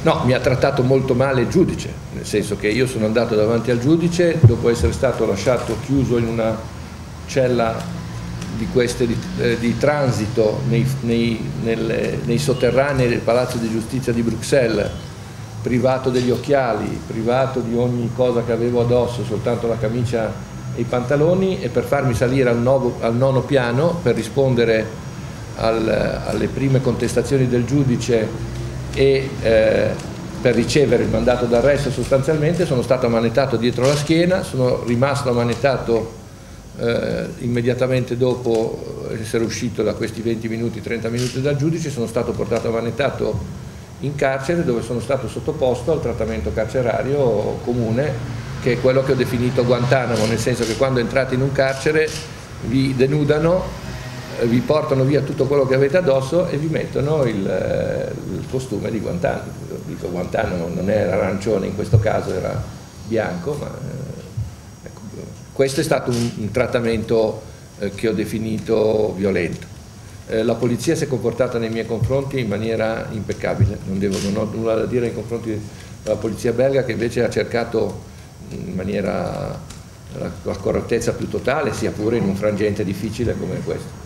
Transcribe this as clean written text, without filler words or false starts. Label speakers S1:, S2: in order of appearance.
S1: No, mi ha trattato molto male il giudice, nel senso che io sono andato davanti al giudice dopo essere stato lasciato chiuso in una cella di queste di transito nei sotterranei del Palazzo di Giustizia di Bruxelles, privato degli occhiali, privato di ogni cosa che avevo addosso, soltanto la camicia e i pantaloni, e per farmi salire al nono piano per rispondere alle prime contestazioni del giudice e per ricevere il mandato d'arresto. Sostanzialmente sono stato ammanettato dietro la schiena, sono rimasto ammanettato immediatamente dopo essere uscito da questi 20 minuti, 30 minuti dal giudice. Sono stato portato ammanettato in carcere, dove sono stato sottoposto al trattamento carcerario comune, che è quello che ho definito Guantanamo, nel senso che quando entrate in un carcere vi denudano, vi portano via tutto quello che avete addosso e vi mettono il costume di Guantanamo. Dico Guantanamo, non era arancione in questo caso, era bianco, ma ecco, questo è stato un trattamento che ho definito violento. La polizia si è comportata nei miei confronti in maniera impeccabile, non ho nulla da dire nei confronti della polizia belga, che invece ha cercato in maniera la correttezza più totale, sia pure in un frangente difficile come questo.